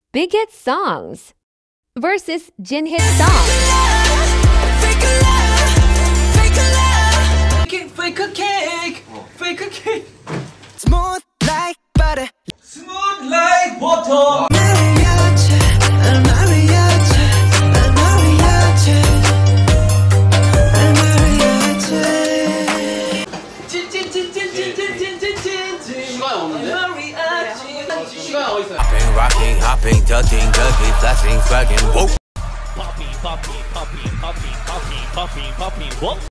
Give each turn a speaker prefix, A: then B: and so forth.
A: Big hit songs versus Jin hit songs.
B: Fake a cake, fake a cake.
C: Smooth like butter,
B: Smooth like water.
C: mariachi, el mariachi, el mariachi, el mariachi.
B: 시간이 없는데? 시간이 어딨어요?
D: Hopping, rocking, hopping, ducking, ducking, flashing, flagging, whoa.
E: Poppy, poppy, poppy, poppy, poppy, poppy, poppy, whoop.